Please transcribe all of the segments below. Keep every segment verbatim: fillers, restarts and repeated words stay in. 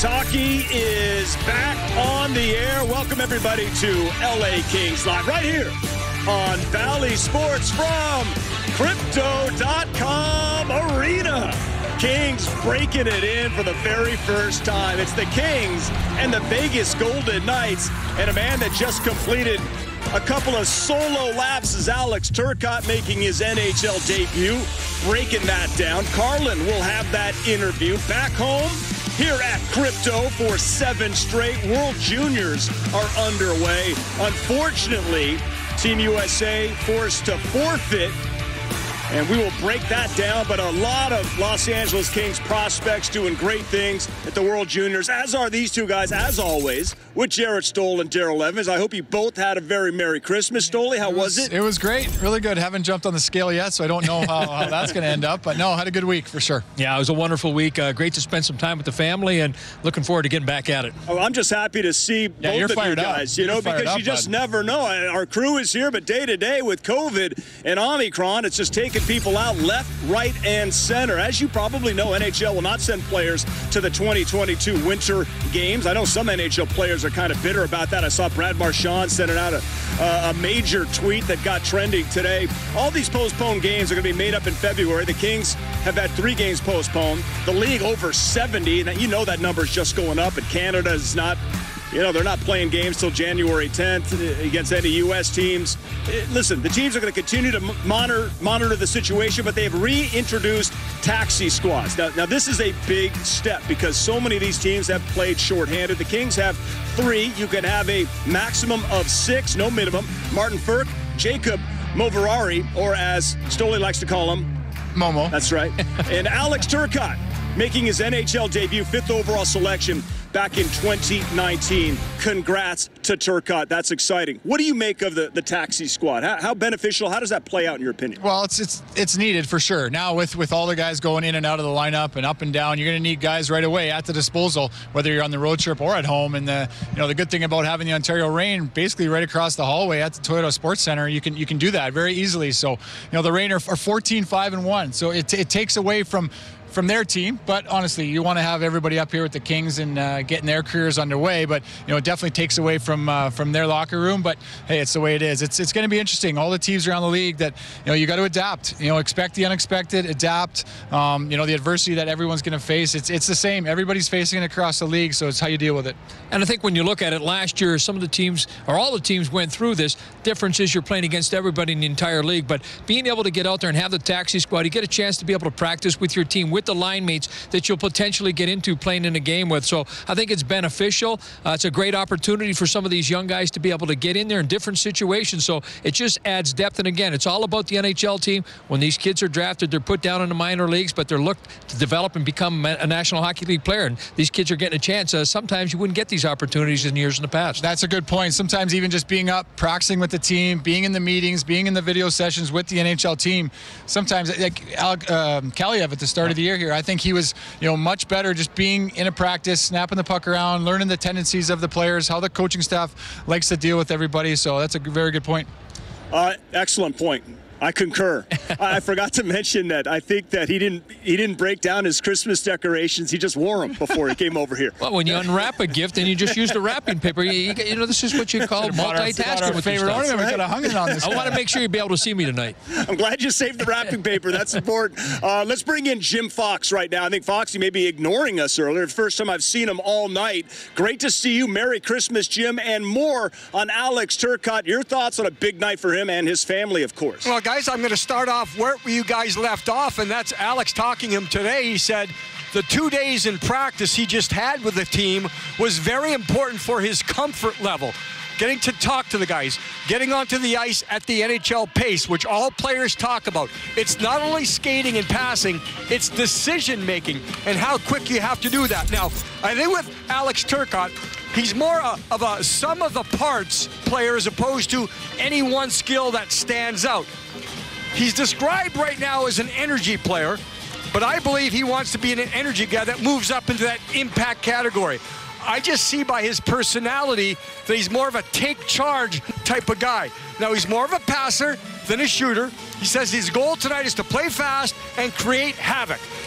Kings hockey is back on the air. Welcome, everybody, to L A Kings Live right here on Valley Sports from Crypto dot com Arena. Kings breaking it in for the very first time. It's the Kings and the Vegas Golden Knights, and a man that just completed a couple of solo laps is Alex Turcotte, making his N H L debut, breaking that down. Carlin will have that interview. Back home here at Crypto for seven straight. World Juniors are underway. Unfortunately, Team U S A forced to forfeit, and we will break that down. But a lot of Los Angeles Kings prospects doing great things at the World Juniors, as are these two guys, as always, with Jarrett Stoll and Daryl Evans. I hope you both had a very Merry Christmas. Stoley, how it was, was it? It was great. Really good. Haven't jumped on the scale yet, so I don't know how, how that's going to end up. But, no, had a good week for sure. Yeah, it was a wonderful week. Uh, great to spend some time with the family, and looking forward to getting back at it. Oh, I'm just happy to see yeah, both of you guys, up. you know, you're because up, you just bud. never know. Our crew is here, but day to day with COVID and Omicron, it's just taking people out left, right, and center. As you probably know, N H L will not send players to the twenty twenty-two Winter Games. I know some N H L players are kind of bitter about that. I saw Brad Marchand sending out a, uh, a major tweet that got trending today. All these postponed games are going to be made up in February. The Kings have had three games postponed. The league over seventy. Now, you know that number is just going up, and Canada is not, you know, they're not playing games till January tenth against any U S teams. Listen, the teams are going to continue to monitor monitor the situation, but they have reintroduced taxi squads. Now, now, this is a big step because so many of these teams have played shorthanded. The Kings have three. You can have a maximum of six, no minimum. Martin Ferk, Jacob Moverari, or as Stoley likes to call him, Momo. That's right. And Alex Turcotte making his N H L debut, fifth overall selection back in twenty nineteen. Congrats to Turcotte. That's exciting. What do you make of the, the taxi squad? How, how beneficial? How does that play out in your opinion? Well, it's it's it's needed for sure. Now with, with all the guys going in and out of the lineup and up and down, you're going to need guys right away at the disposal, whether you're on the road trip or at home. And the you know the good thing about having the Ontario Reign basically right across the hallway at the Toyota Sports Center, you can you can do that very easily. So you know the Reign are, are fourteen five and one. So it it takes away from. from their team, but honestly, you want to have everybody up here with the Kings and uh, getting their careers underway. But you know, it definitely takes away from uh, from their locker room. But hey, it's the way it is. It's it's going to be interesting. All the teams around the league that you know you got to adapt. You know, expect the unexpected, adapt. Um, you know, the adversity that everyone's going to face. It's it's the same. Everybody's facing it across the league, so it's how you deal with it. And I think when you look at it, last year, some of the teams or all the teams went through this. Difference is you're playing against everybody in the entire league. But being able to get out there and have the taxi squad, you get a chance to be able to practice with your team, with the line mates that you'll potentially get into playing in a game with. So I think it's beneficial. Uh, it's a great opportunity for some of these young guys to be able to get in there in different situations. So it just adds depth. And again, it's all about the N H L team. When these kids are drafted, they're put down in the minor leagues, but they're looked to develop and become a National Hockey League player. And these kids are getting a chance. Uh, sometimes you wouldn't get these opportunities in years in the past. That's a good point. Sometimes even just being up, practicing with the team, being in the meetings, being in the video sessions with the N H L team. Sometimes, like Alec, um, Kaliev at the start of the year here, I think he was, you know, much better just being in a practice, snapping the puck around, learning the tendencies of the players, how the coaching staff likes to deal with everybody. So that's a very good point. Uh, excellent point. I concur. I forgot to mention that I think that he didn't he didn't break down his Christmas decorations. He just wore them before he came over here. Well, when you unwrap a gift and you just use the wrapping paper, you, you, you know, this is what you call multitasking our with favorite your stuff. ornament. We could have hung it on this. I want to make sure you be able to see me tonight. I'm glad you saved the wrapping paper. That's important. Uh, let's bring in Jim Fox right now. I think Fox, you may be ignoring us earlier. First time I've seen him all night. Great to see you. Merry Christmas, Jim, and more on Alex Turcotte. Your thoughts on a big night for him and his family, of course. Well, guys, I'm going to start off where you guys left off, and that's Alex talking to him today. He said the two days in practice he just had with the team was very important for his comfort level. Getting to talk to the guys, getting onto the ice at the N H L pace, which all players talk about. It's not only skating and passing, it's decision-making and how quick you have to do that. Now, I think with Alex Turcotte, he's more a, of a sum of the parts player as opposed to any one skill that stands out. He's described right now as an energy player, but I believe he wants to be an energy guy that moves up into that impact category. I just see by his personality that he's more of a take charge type of guy. Now, he's more of a passer than a shooter. He says his goal tonight is to play fast and create havoc.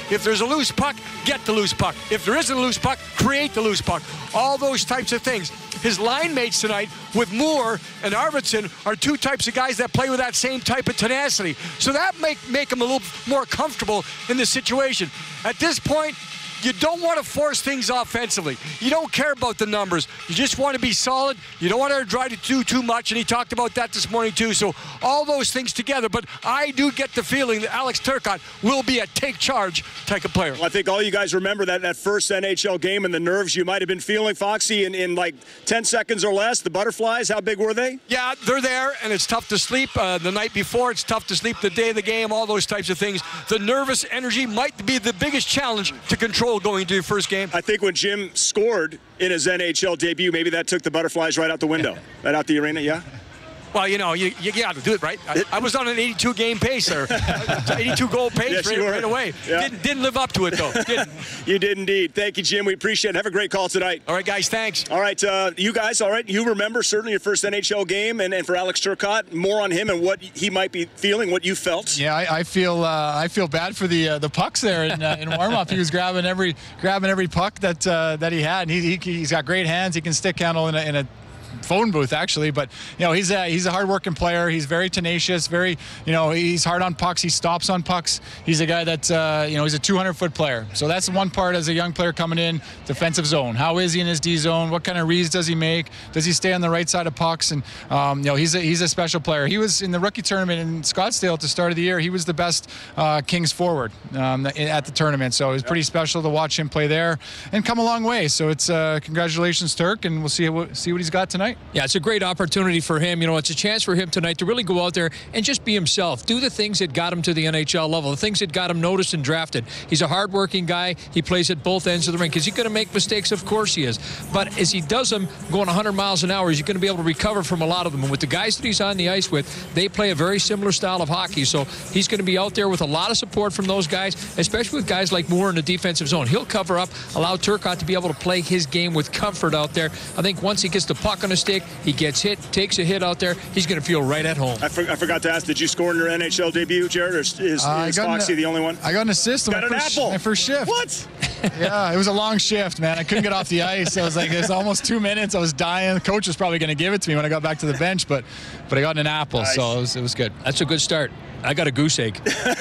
If there's a loose puck, get the loose puck. If there isn't a loose puck, create the loose puck. All those types of things. His line mates tonight with Moore and Arvidsson are two types of guys that play with that same type of tenacity. So that make, make him a little more comfortable in this situation. At this point, you don't want to force things offensively. You don't care about the numbers. You just want to be solid. You don't want to try to do too much, and he talked about that this morning too. So all those things together. But I do get the feeling that Alex Turcotte will be a take charge type of player. Well, I think all you guys remember that, that first N H L game and the nerves you might have been feeling, Foxy, in, in like ten seconds or less. The butterflies, how big were they? Yeah, they're there, and it's tough to sleep uh, the night before. It's tough to sleep the day of the game, all those types of things. The nervous energy might be the biggest challenge to control going into your first game. I think when Jim scored in his N H L debut, maybe that took the butterflies right out the window, right out the arena, yeah? Well, you know, you, you got to do it, right? I, I was on an eighty-two game pace, or eighty-two goal pace yes, right, right away. Yeah. Didn't, didn't live up to it, though. Didn't. You did indeed. Thank you, Jim. We appreciate it. Have a great call tonight. All right, guys, thanks. All right, uh, you guys, all right, you remember certainly your first N H L game, and, and for Alex Turcotte, more on him and what he might be feeling, what you felt. Yeah, I, I feel uh, I feel bad for the uh, the pucks there in, uh, in warm-up. He was grabbing every grabbing every puck that uh, that he had. And he, he, he's got great hands. He can stick handle in a, in a phone booth, actually, but you know, he's a he's a hard-working player. He's very tenacious, very, you know, he's hard on pucks. He stops on pucks. He's a guy that uh, you know, he's a two hundred foot player. So that's the one part as a young player coming in, defensive zone. How is he in his D zone? What kind of reads does he make? Does he stay on the right side of pucks? And um, you know, he's a he's a special player. He was in the rookie tournament in Scottsdale at the start of the year. He was the best uh, Kings forward um, at the tournament. So it was pretty special to watch him play there and come a long way. So it's uh, congratulations, Turk, and we'll see what see what he's got tonight. Yeah, it's a great opportunity for him. You know, it's a chance for him tonight to really go out there and just be himself. Do the things that got him to the N H L level, the things that got him noticed and drafted. He's a hardworking guy. He plays at both ends of the rink. Is he going to make mistakes? Of course he is. But as he does them going one hundred miles an hour, he's going to be able to recover from a lot of them. And with the guys that he's on the ice with, they play a very similar style of hockey. So he's going to be out there with a lot of support from those guys, especially with guys like Moore in the defensive zone. He'll cover up, allow Turcotte to be able to play his game with comfort out there. I think once he gets the puck on the stick, he gets hit, takes a hit out there, he's going to feel right at home. I, for, I forgot to ask, did you score in your N H L debut, Jared, or is, is, uh, is Foxy an, the only one? I got an assist on got my, an first, apple. my first shift. What? Yeah, it was a long shift, man. I couldn't get off the ice. I was like, it's almost two minutes. I was dying. The coach was probably going to give it to me when I got back to the bench, but but I got an apple, nice. So it was, it was good. That's a good start. I got a goose egg.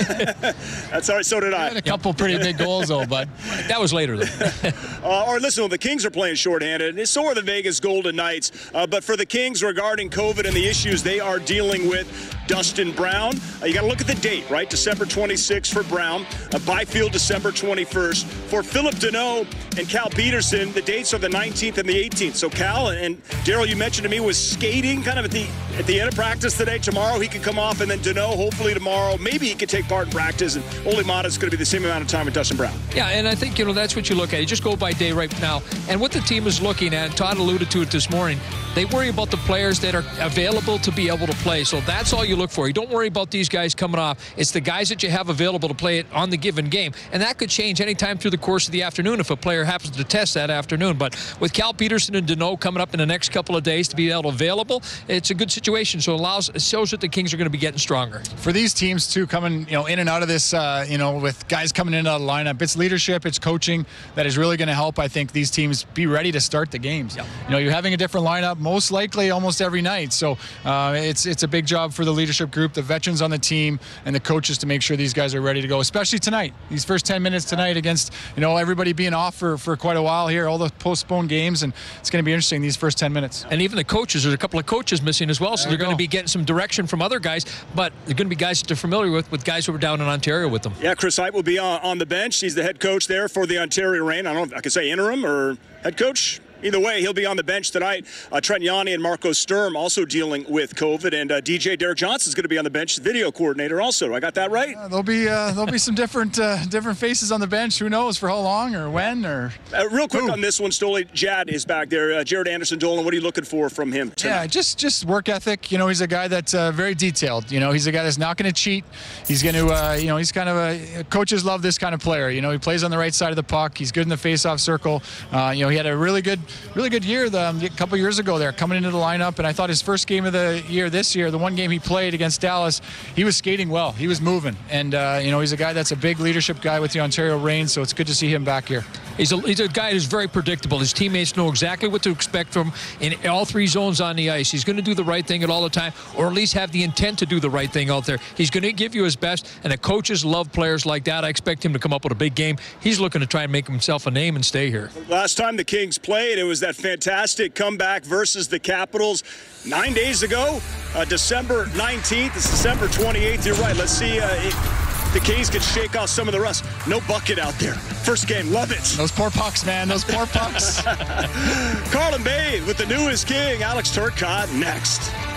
That's all right. So did I. I had a couple pretty big goals, though, but that was later, though. uh, or listen, well, the Kings are playing shorthanded, and so are the Vegas Golden Knights. Uh, but for the Kings, regarding COVID and the issues they are dealing with, Dustin Brown, uh, you got to look at the date, right? December twenty-sixth for Brown, uh, Byfield December twenty-first. For Philip Deneau and Cal Peterson, the dates are the nineteenth and the eighteenth. So Cal and Daryl, you mentioned to me, was skating kind of at the at the end of practice today. Tomorrow he can come off, and then Deneau, hopefully tomorrow, maybe he could take part in practice, and Ole Mata's going to be the same amount of time with Dustin Brown. Yeah, and I think, you know, that's what you look at. You just go by day right now. And what the team is looking at, Todd alluded to it this morning, they worry about the players that are available to be able to play. So that's all you look for. You don't worry about these guys coming off. It's the guys that you have available to play it on the given game. And that could change anytime through the course of the afternoon if a player happens to test that afternoon. But with Cal Peterson and Deneau coming up in the next couple of days to be able available, it's a good situation. So it allows, it shows that the Kings are going to be getting stronger. For these teams, too, coming, you know, in and out of this, uh, you know, with guys coming in and out of the lineup, it's leadership, it's coaching that is really going to help, I think, these teams be ready to start the games. Yep. You know, you're having a different lineup most likely almost every night. So uh, it's it's a big job for the leadership group, the veterans on the team, and the coaches to make sure these guys are ready to go, especially tonight. These first ten minutes tonight against, you know, everybody being off for, for quite a while here, all the postponed games, and it's going to be interesting these first ten minutes. And even the coaches, there's a couple of coaches missing as well, so they're going to be getting some direction from other guys, but they're going to be guys that they're familiar with, with guys who were down in Ontario with them. Yeah, Chris Hype will be on, on the bench. He's the head coach there for the Ontario Reign. I don't know if I could say interim or head coach. Either way, he'll be on the bench tonight. Uh, Trent Yanni and Marco Sturm also dealing with COVID, and uh, D J Derek Johnson is going to be on the bench, video coordinator also. I got that right? Uh, there'll be uh, there'll be some different uh, different faces on the bench. Who knows for how long or when or. Uh, real quick Ooh. on this one, Stoli. Jad is back there. Uh, Jared Anderson Dolan. What are you looking for from him tonight? Yeah, just just work ethic. You know, he's a guy that's uh, very detailed. You know, he's a guy that's not going to cheat. He's going to, uh, you know, he's kind of a coaches love this kind of player. You know, he plays on the right side of the puck. He's good in the face-off circle. Uh, you know, he had a really good really good year the, um, a couple years ago there, coming into the lineup. And I thought his first game of the year this year, the one game he played against Dallas, he was skating well. He was moving. And, uh, you know, he's a guy that's a big leadership guy with the Ontario Reign, so it's good to see him back here. He's a, he's a guy who's very predictable. His teammates know exactly what to expect from him in all three zones on the ice. He's going to do the right thing at all the time, or at least have the intent to do the right thing out there. He's going to give you his best, and the coaches love players like that. I expect him to come up with a big game. He's looking to try and make himself a name and stay here. Last time the Kings played, it was that fantastic comeback versus the Capitals nine days ago, uh, December nineteenth. It's December twenty-eighth. You're right. Let's see uh, if the Kings can shake off some of the rust. No bucket out there. First game, love it. Those poor pucks, man. Those poor pucks. Carlin Bay with the newest King, Alex Turcotte, next.